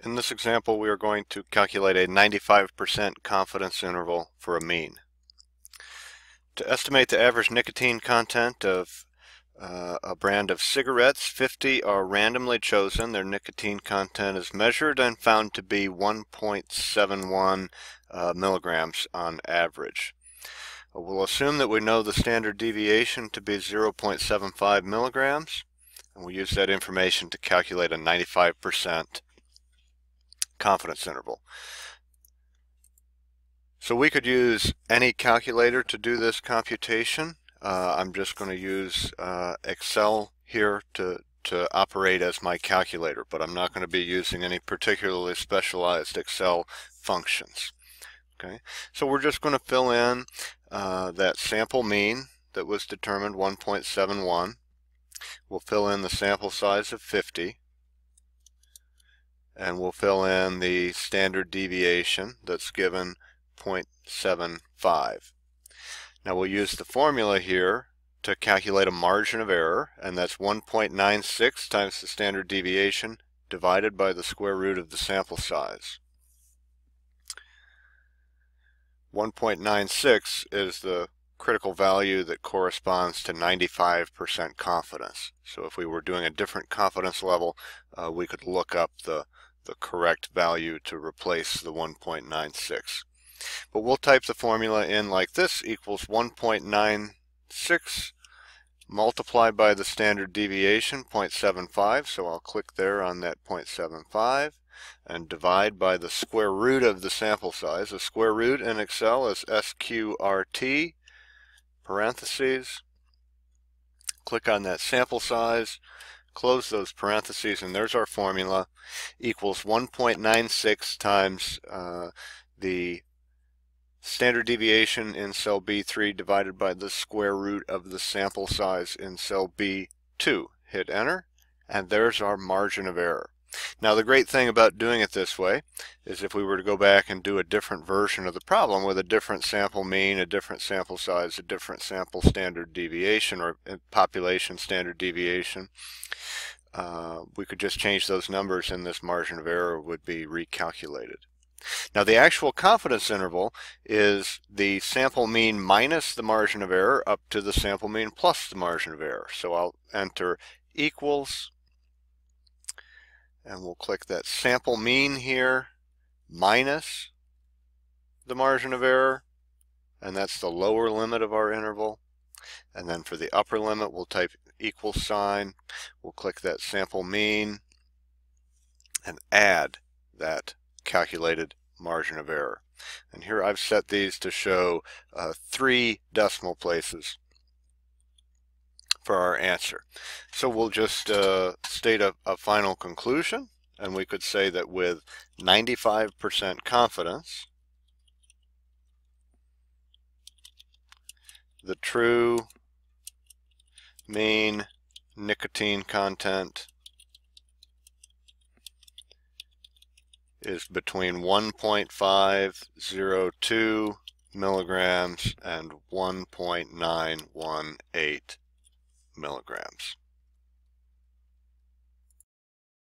In this example, we are going to calculate a 95% confidence interval for a mean. To estimate the average nicotine content of a brand of cigarettes, 50 are randomly chosen. Their nicotine content is measured and found to be 1.71 milligrams on average. We'll assume that we know the standard deviation to be 0.75 milligrams, and we'll use that information to calculate a 95% confidence interval. So we could use any calculator to do this computation. I'm just going to use Excel here to operate as my calculator, but I'm not going to be using any particularly specialized Excel functions. Okay, so we're just going to fill in that sample mean that was determined, 1.71. We'll fill in the sample size of 50. And we'll fill in the standard deviation that's given 0.75. Now we'll use the formula here to calculate a margin of error, and that's 1.96 times the standard deviation divided by the square root of the sample size. 1.96 is the critical value that corresponds to 95% confidence. So if we were doing a different confidence level, we could look up the correct value to replace the 1.96. But we'll type the formula in like this: equals 1.96 multiplied by the standard deviation, 0.75. So I'll click there on that 0.75 and divide by the square root of the sample size. The square root in Excel is SQRT, parentheses. Click on that sample size, close those parentheses, and there's our formula, equals 1.96 times the standard deviation in cell B3 divided by the square root of the sample size in cell B2. Hit enter, and there's our margin of error. Now the great thing about doing it this way is if we were to go back and do a different version of the problem with a different sample mean, a different sample size, a different sample standard deviation, or population standard deviation, we could just change those numbers and this margin of error would be recalculated. Now the actual confidence interval is the sample mean minus the margin of error up to the sample mean plus the margin of error. So I'll enter equals, and we'll click that sample mean here minus the margin of error, and that's the lower limit of our interval. And then for the upper limit, we'll type equal sign, we'll click that sample mean and add that calculated margin of error. And here I've set these to show 3 decimal places for our answer. So we'll just state a final conclusion, and we could say that with 95% confidence, the true mean nicotine content is between 1.502 milligrams and 1.918 milligrams.